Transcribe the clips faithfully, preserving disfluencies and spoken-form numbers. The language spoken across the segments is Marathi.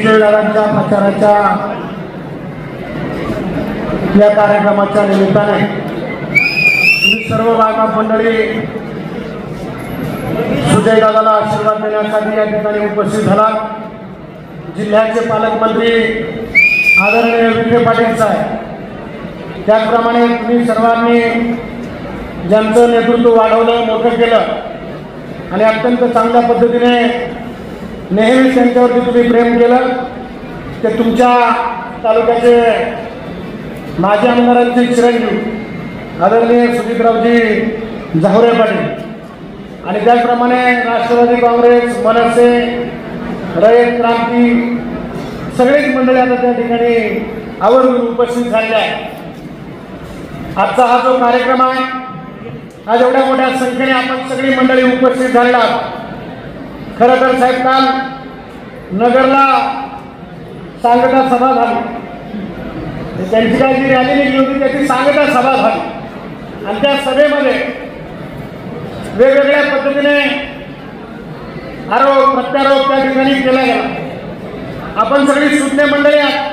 सुजयदादांच्या प्रचाराच्या या कार्यक्रमाच्या निमित्ताने तुम्ही सर्व बांधव मंडळी सुजयदादाला आशीर्वाद देण्यासाठी या ठिकाणी उपस्थित झाला। जिल्ह्याचे पालकमंत्री आदरणीय विखे पाटील साहेब, त्याचप्रमाणे तुम्ही सर्वांनी ज्यांचं नेतृत्व वाढवलं, मोठं केलं आणि अत्यंत चांगल्या पद्धतीने नेहमीच त्यांच्यावरती तुम्ही प्रेम केलं, ते तुमच्या तालुक्याचे माजी आमदारांचे चिरंजीव आदरणीय सुजितरावजी जावरे पाटील आणि त्याचप्रमाणे राष्ट्रवादी काँग्रेस, मनसे, रयत क्रांती सगळेच मंडळी आता त्या ठिकाणी आवर्जून उपस्थित झाले आहे। आजचा हा जो कार्यक्रम आहे, आज एवढ्या मोठ्या संख्येने आपण सगळी मंडळी उपस्थित झालेला आहोत। खरं तर साहेब, काल नगरला सांगता सभा झाली, त्यांची काय जी रॅली निघली होती त्याची सांगता सभा झाली आणि त्या सभेमध्ये वेगवेगळ्या पद्धतीने आरोप प्रत्यारोप त्या ठिकाणी केला गेला। आपण सगळी सुज्ञ मंडळी आहात,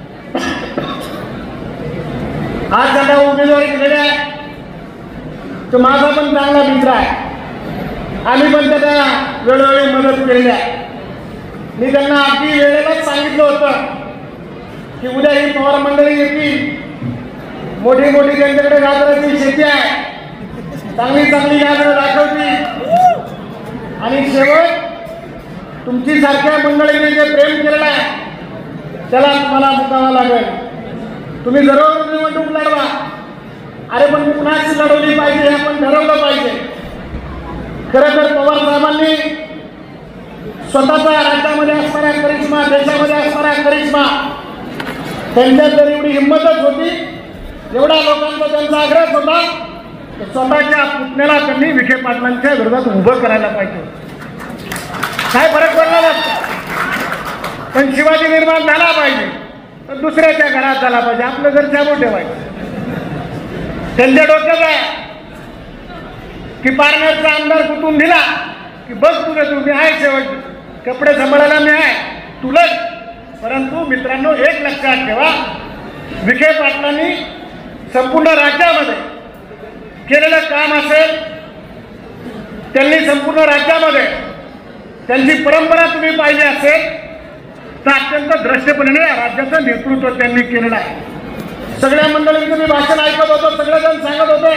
आज ज्यांना उमेदवारी दिलेली आहे तो माझा पण चांगला मित्र आहे, आम्ही पण त्यांना वेळोवेळी मदत केलेली आहे। मी त्यांना अगदी वेळेलाच सांगितलं होतं की उद्या ही पवार मंडळी येतील, मोठी मोठी त्यांच्याकडे गाजराची शेती आहे, चांगली चांगली गाजरं दाखवतील आणि शेवट तुमची सारख्या मंडळीने जे प्रेम केलेलं आहे त्याला तुम्हाला मुकावं लागेल। तुम्ही जरूर निवडणूक लढवा, अरे पण कुणाची लढवली पाहिजे हे आपण ठरवलं पाहिजे। खरं तर पवार साहेबांनी स्वतःचा राज्यामध्ये असणारा करिश्मा, देशामध्ये असणारा करिश्मा, त्यांच्यात जर एवढी हिंमतच होती, एवढ्या लोकांचा त्यांचा आग्रह होता, तर स्वतःच्या पुतण्याला त्यांनी विखे पाटलांच्या विरोधात उभं करायला पाहिजे। काय फरक पडला नसता, पण शिवाजी निर्माण झाला पाहिजे तर दुसऱ्याच्या घरात झाला पाहिजे, आपलं घर चालू ठेवायचं। त्यांच्या डोक्यात आहे की पारनेरचा आमदार कुठून दिला की बस तुझे तुम्ही आहे, शेवट कपडे सांभाळायला मी आहे तुलच। परंतु मित्रांनो, एक लक्षात ठेवा, विखे पाटलांनी संपूर्ण राज्यामध्ये केलेलं काम असेल, त्यांनी संपूर्ण राज्यामध्ये त्यांची परंपरा तुम्ही पाहिली असेल तर अत्यंत द्रष्टपणे राज्याचं नेतृत्व त्यांनी केलेलं आहे। सगळ्या मंडळींचं मी भाषण ऐकत होतो, सगळेजण सांगत होते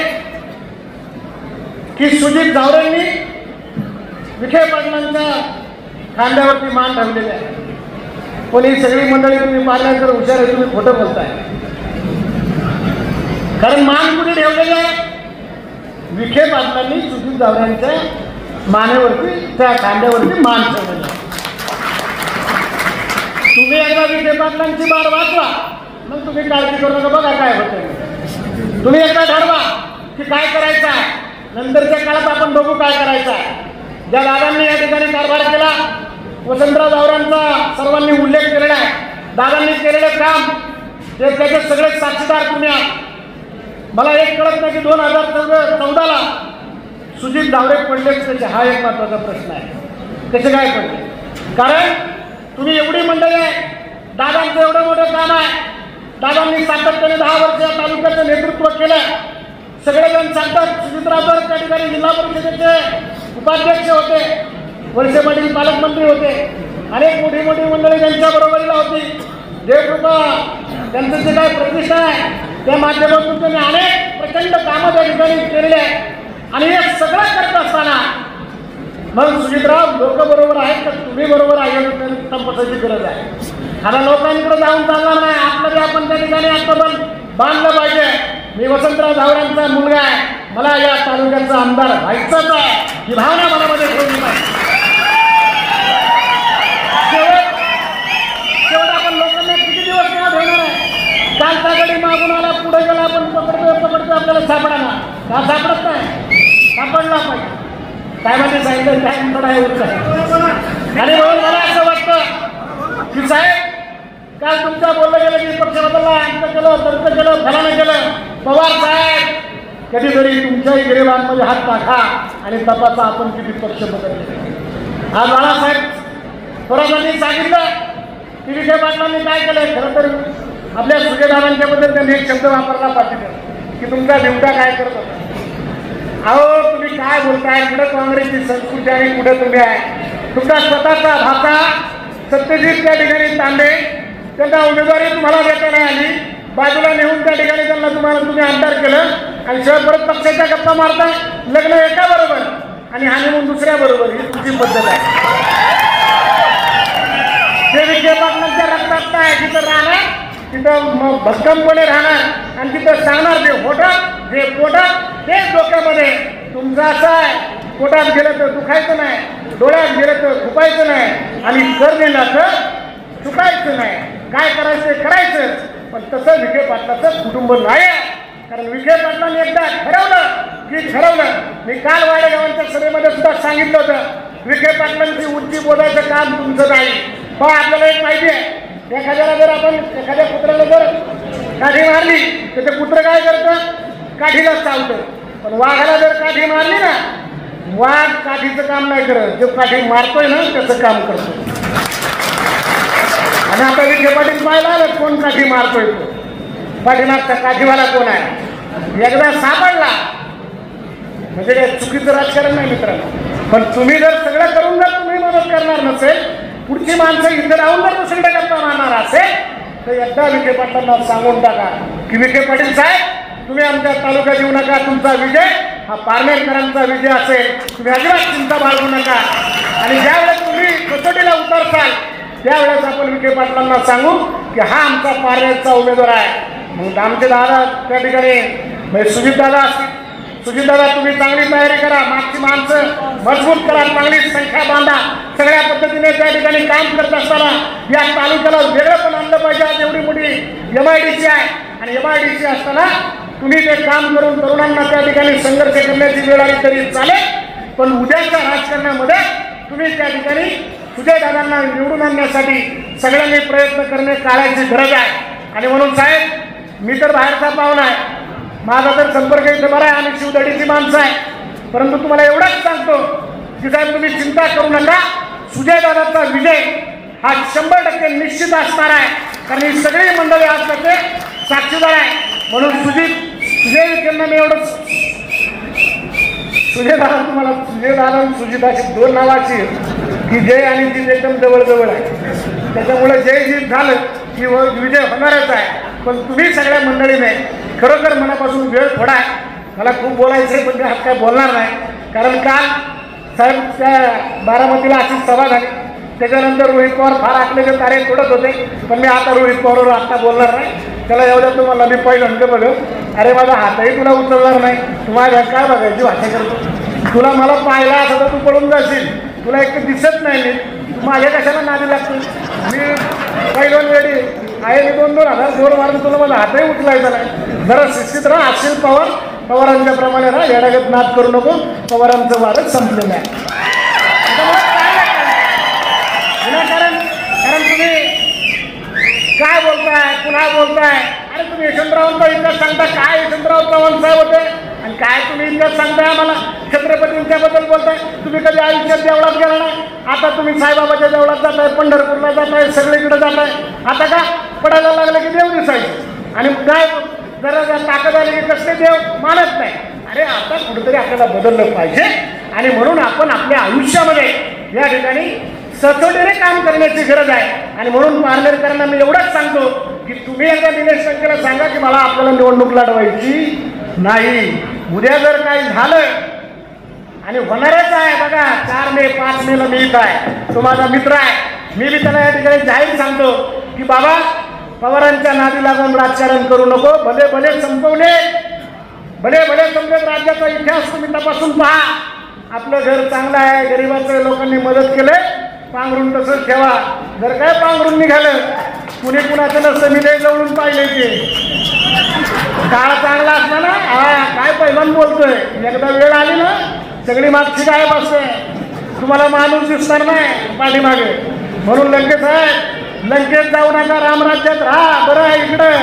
की सुजित जावरेंनी विखे पाटलांच्या खांद्यावरती मान ठेवलेले आहे, पण ही सगळी मंडळी तुम्ही पाहिल्यानंतर हुशार आहे, तुम्ही खोटं बोलताय। कारण मान कुठे ठेवलेलं आहे? विखे पाटलांनी सुजित जावरेंच्या मानेवरती, त्या खांद्यावरती मान ठेवलेला आहे। तुम्ही एकदा विखे पाटलांची बार वाचवा, मग तुम्ही काळजी करू नका, बघा काय होतं। तुम्ही एकदा ठरवा की काय करायचं आहे, नंतरच्या काळात आपण बघू काय करायचं आहे। ज्या दादांनी या ठिकाणी कारभार केला, वसंतराव जावरांचा सर्वांनी उल्लेख केलेला आहे, दादांनी केलेलं काम ते त्याचे सगळे साक्षीदार तुम्ही आहात। मला एक कळत नाही की दोन हजार चौदा चौदाला सुजित जावरे पडलेच कसे, हा एक महत्त्वाचा प्रश्न आहे। कसे काय पडले? कारण तुम्ही एवढी मंडळी आहे, दादांचं एवढं मोठं काम आहे, दादांनी सातत्याने दहा वर्ष या तालुक्याचं नेतृत्व केलं। सगळेजण सांगतात सुजितराव तर त्या ठिकाणी जिल्हा परिषदेचे उपाध्यक्ष होते, वळसे पाटील पालकमंत्री होते, अनेक मोठी मोठी मंडळी त्यांच्या बरोबरीला होती। देवकृपा त्यांचं जे काय प्रतिष्ठा आहे त्या माध्यमातून त्यांनी अनेक प्रचंड कामं त्या ठिकाणी केलेले आहे आणि हे सगळं करत असताना मग सुजितराव लोक बरोबर आहेत तर तुम्ही बरोबर आहे तपासायची गरज आहे। आता लोकांकडे जाऊन चालणार नाही, आपलं आपण त्या ठिकाणी आत्मबल बांधलं पाहिजे। मी वसंतराव जावरांचा मुलगा आहे, मला या तालुक्याचा आमदार व्हायचंच आहे, ही भावना मनामध्ये ठेवली पाहिजे। शेवट शेवट आपण लोकांना किती दिवस नाव ठेवणार आहे? कालचा गडी मागून आला, पुढे गेला, आपण पकडतोय पकडतोय आपल्याला सापडाना का सापडत नाही? सापडला पाहिजे। साहेबांनी सांगितलं काय थोडा आहे उरत आहे आणि म्हणून मला असं वाटतं की साहेब, काल तुमचं बोललं गेलं की पक्ष बदलला, अंत केलं, तंत्र केलं, फलानं केलं। पवार साहेब, कधीतरी तुमच्याही गरिबांमध्ये हात टाका आणि तपासा आपण किती पक्ष बदलले। आज बाळासाहेब थोरातांनी सांगितलं की विखे पाटलांनी काय केलंय. खरं तर आपल्या सुजयदादांच्या बद्दल त्यांनी एक शब्द वापरला पाहिजे की तुमचा बिमटा काय करत होता. अहो तुम्ही काय बोलताय, कुठे काँग्रेसची संस्कृती आणि कुठे तुम्ही आहे. तुमचा स्वतःचा भाचा सत्यजित त्या ठिकाणी तांबे त्यांना उमेदवारी तुम्हाला देता नाही आली, बाजूला नेऊन त्या ठिकाणी त्यांना तुम्हाला तुम्ही आमदार केलं आणि शिवाय परत पक्षाच्या गप्पा मारताय. लग्न एका बरोबर आणि हानिमून दुसऱ्या बरोबर, ही तुमची पद्धत आहे. ते विखे पाटलांच्या रक्तात काय, तिथं राहणार, तिथं भक्कमपणे राहणार आणि तिथं सांगणार जे होतात जे पोटात तेच डोक्यामध्ये. तुमचं असं आहे, पोटात गेलं तर दुखायचं नाही, डोळ्यात गेलं तर खुपायचं नाही आणि कर दिलं तर चुकायचं नाही. काय करायचं ते करायचं, पण तसं विखे पाटलाचं कुटुंब नाही. कारण विखे पाटलांनी एकदा ठरवलं की ठरवलं. मी काल वाडेगावांच्या सभेमध्ये सुद्धा सांगितलं होतं, विखे पाटलांची उंची बोलायचं काम तुमचं नाही. पण आपल्याला एक माहिती आहे, एखाद्याला जर आपण एखाद्या कुत्र्याला जर काठी मारली तर ते कुत्रं काय करतं, काठीला चालतं. पण वाघाला जर काठी मारली ना, वाघ काठीचं काम नाही करत, जो काठी मारतोय ना त्याचं काम करतो. आणि आता विखे पाटील पाहिला आलं कोण काठी मारतोय, तो पाठीमागचा काठीवाला कोण आहे. एकदा सापडला म्हणजे काय चुकीचं राजकारण नाही मित्रांनो. पण तुम्ही जर सगळं करून जर तुम्ही मदत करणार नसेल, पुढची माणसं इथे राहून जर दुसरीकडे गप्पा मारणार असेल, तर एकदा विखे पाटलांना सांगून टाका की विखे पाटील साहेब तुम्ही आमच्या तालुक्यात येऊ नका. तुमचा विजय हा पारनेरकरांचा विजय असेल, तुम्ही अजिबात चिंता बाळगू नका. आणि ज्यावेळेस तुम्ही कसोटीला उतरसाल त्यावेळेस आपण विखे पाटलांना सांगू की हा आमचा पारनेरचा उमेदवार आहे. मग आमचे दादा त्या ठिकाणी म्हणजे सुजितदादा असतील, सुजितदादा तुम्ही चांगली तयारी करा, मागची माणसं मजबूत करा, चांगली संख्या बांधा. सगळ्या पद्धतीने त्या ठिकाणी काम करत असताना या तालुक्याला वेगळं पण आणलं पाहिजे. आज एवढी मोठी एम आय डी सी आहे आणि एम आय डी सी असताना तुम्ही ते काम करून तरुणांना त्या ठिकाणी संघर्ष करण्याची वेळ आली तरी चालेल, पण उद्याच्या राजकारणामध्ये तुम्ही त्या ठिकाणी सुजयदादांना निवडून आणण्यासाठी सगळ्यांनी प्रयत्न करणे काळाची गरज आहे. आणि म्हणून साहेब मी तर बाहेरचा पाहुणा आहे, माझा तर संपर्क इथे बरा आहे, आम्ही शिवदडीची माणसं आहे. परंतु तुम्हाला एवढंच सांगतो की साहेब तुम्ही चिंता करू नका, सुजयदादाचा विजय हा शंभर टक्के निश्चित असणार आहे. कारण ही सगळी मंडळी आज त्याचे साक्षीदार आहे. म्हणून सुजित सुजय विखेंना मी एवढंच, सुजयदादा तुम्हाला सुजयदादा आणि सुजित अशी दोन नावाची की जय आणि जीत एकदम जवळजवळ आहे. त्याच्यामुळे जय जीत झालं की विजय होणारच आहे. पण तुम्ही सगळ्या मंडळीने खरोखर मनापासून वेळ थोडा आहे, मला खूप बोलायचं आहे पण मी आज काय बोलणार नाही. कारण काल साहेब त्या बारामतीला अशी सभा झाली, त्याच्यानंतर रोहित पवार फार आखलेले तारे तोडत होते. पण मी आता रोहित पवारवर आत्ता बोलणार नाही. त्याला एवढ्या तुम्हाला मी पहिलं अंक बघ, अरे माझा हातही तुला उचलणार नाही, तुम्हाला काय बघायची भाषा करतो. तुला मला पाहिला असं तर तू पडून जाशील, तुला एक तर दिसत नाही मी, तू माझ्या कशाला नादी लागतो. मी पहिलं वेळी आहे, मी दोन दोन हजार जोर मारून तुला माझा हातही उचलायचा नाही. जरा शिस्तीत राहा. असेल पवार पवारांच्या प्रमाणे राहा, येडागत नाद करू नको. पवारांचं वारच संपलेलं आहे. विनाकारण कारण तुम्ही काय बोलताय, पुन्हा बोलताय. अरे तुम्ही यशवंतरावांचा इतिहास सांगता, काय यशवंतराव चव्हाण साहेब होते आणि काय तुम्ही इतिहास सांगताय आम्हाला छत्रपतींच्या बद्दल बोलताय. तुम्ही कधी आयुष्यात देवळात गेला नाही, आता तुम्ही साईबाबाच्या देवळात जाताय, पंढरपूरला जाताय, सगळीकडे जाताय. आता का पडायला लागलं की देव दिसायचे आणि काय जरा ताकद आली की कसले देव मानत नाही. अरे आता कुठेतरी आपल्याला बदललं पाहिजे. आणि म्हणून आपण आपल्या आयुष्यामध्ये या ठिकाणी सचोटीने काम करण्याची गरज आहे. आणि म्हणून पारनेरकरांना मी एवढंच सांगतो की तुम्ही एकदा दिनेश टंकेला सांगा की मला आपल्याला निवडणूक लढवायची नाही. उद्या जर काही झालं आणि होणारच आहे बघा, चार मे पाच मेला मी इथं आहे, तो माझा मित्र आहे, मी बी त्याला या ठिकाणी जाहीर सांगतो की बाबा पवारांच्या नादी लागून राजकारण करू नको. भले भले संपवले भले भले समजत राज्याचा इतिहास तुम्ही तपासून पहा. आपलं घर चांगलं आहे, गरिबाचं लोकांनी मदत केले, पांघरून तसंच ठेवा. जर काय पांघरून निघालं, कुणी कुणाचं नसतं, मी लय जवळून पाहिले की काळ चांगला असला ना, हा काय पैलवान बोलतोय, एकदा वेळ आली ना सगळी मागची काय बसते, तुम्हाला माणूस दिसणार नाही पाठीमागे. म्हणून लंकेत आहे, लंकेत जाऊ नका, रामराज्यात राहा. बरं आहे इकडं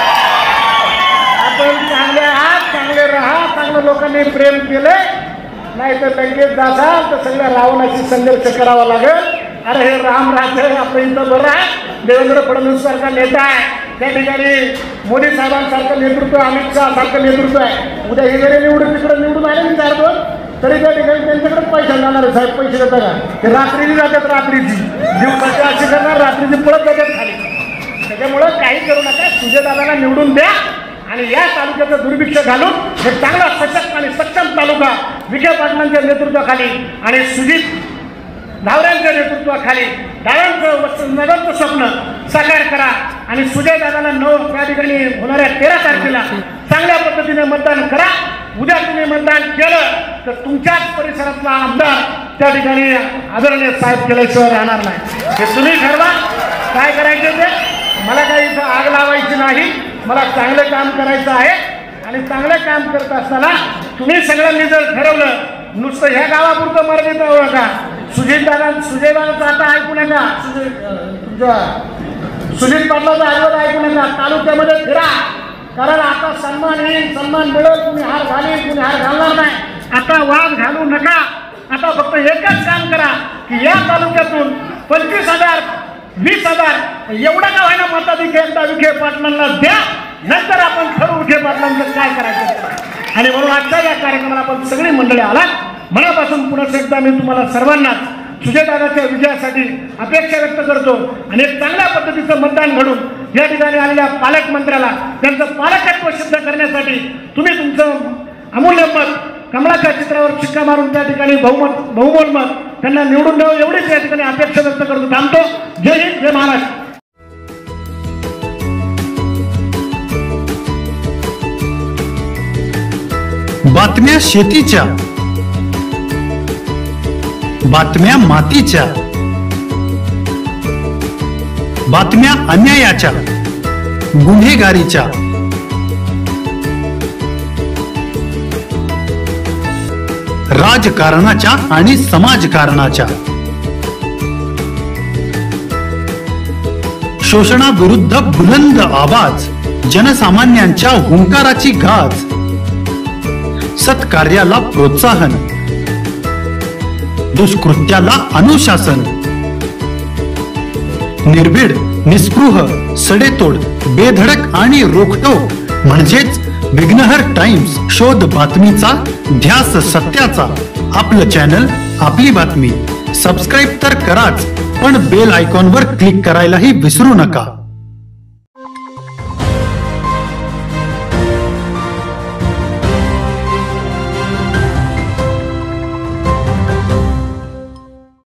आपण चांगले आहात, चांगले राहा. चांगलं लोकांनी प्रेम केलंय, नाही तर लगेच जासाल तर सगळ्या रावणाशी संघर्ष करावा लागेल. अरे हे राम राज्य आपलं इथं बरं आहे. देवेंद्र फडणवीस सारखा नेता आहे, त्या ठिकाणी मोदी साहेबांसारखं नेतृत्व, अमित शहा सारखं नेतृत्व आहे. उद्या हे जरी निवडून तिकडे निवडून आले ना चार दोन, तरी त्या ठिकाणी त्यांच्याकडेच पैसे जाणार आहे. साहेब पैसे देता का? ते रात्रीची जातात, रात्रीची दिवसाची अशी करणार, रात्रीची पळत जातात खाली. त्याच्यामुळं काही करू नका, सुजयदादाला निवडून द्या आणि या तालुक्याचं दुर्भिक्ष घालून हे चांगला सशक्त आणि सक्षम तालुका विखे पाटलांच्या नेतृत्वाखाली आणि सुजित धावऱ्यांच्या नेतृत्वाखाली डाव्यांचं नगरचं स्वप्न साकार करा आणि सुजयदादाला नऊ त्या ठिकाणी होणाऱ्या तेरा तारखेला चांगल्या पद्धतीने मतदान करा. उद्या तुम्ही मतदान केलं तर तुमच्याच परिसरातला आमदार त्या ठिकाणी आदरणीय साहेब केल्याशिवाय राहणार नाही. हे तुम्ही ठरवा काय करायचे ते. मला काही इथं आग लावायची नाही, मला चांगलं काम करायचं आहे आणि चांगलं काम करत असताना तुम्ही सगळ्यांनी जर ठरवलं नुसतं ह्या गावापुरतं मर्यादित राहू नका. सुजितदादा सुजयदादाचं आता ऐकू नका, तुमच्या सुजित पाटलाचं आजोबा ऐकू नका, तालुक्यामध्ये फिरा. कारण आता सन्मान येईल, सन्मान मिळेल, कुणी हार घालील कुणी हार घालणार नाही. आता वाद घालू नका. आता फक्त एकच काम करा की या तालुक्यातून पंचवीस हजार वीस हजार एवढा का व्हायला मताधिक्य एकदा विखे पाटलांना द्या, नंतर आपण ठरवू विखे पाटलांचं काय करायचं. आणि म्हणून आजच्या या कार्यक्रमाला आपण सगळी मंडळी आलात. मनापासून पुन्हा एकदा मी तुम्हाला सर्वांनाच सुजयदादाच्या विजयासाठी अपेक्षा व्यक्त करतो आणि एक चांगल्या पद्धतीचं मतदान घडून या ठिकाणी आलेल्या पालकमंत्र्याला त्यांचं पालकत्व सिद्ध करण्यासाठी तुम्ही तुमचं अमूल्य मत कमळाच्या चित्रावर शिक्का मारून त्या ठिकाणी बहुमत बहुमोल मत त्यांना निवडून द्यावं एवढीच या ठिकाणी अपेक्षा व्यक्त करतो. थांबतो. जय हिंद, जय महाराष्ट्र. बातम्या शेतीच्या, बातम्या मातीच्या, बातम्या अन्यायाच्या, गुन्हेगारीच्या, राजकारणाच्या आणि समाजकारणाच्या, शोषणाविरुद्ध बुलंद आवाज, जनसामान्यांच्या हुंकाराची गाज, सत्कार्याला प्रोत्साहन, दुष्कृत्याला अनुशासन, निर्भीड, निस्पृह, सडेतोड, बेधडक आणि रोखटोक म्हणजेच विघ्नहर टाइम्स. शोध बातमीचा, ध्यास सत्याचा. आपलं चॅनल, आपली बातमी. सबस्क्राईब तर कराच, पण बेल आयकॉनवर क्लिक करायलाही विसरू नका.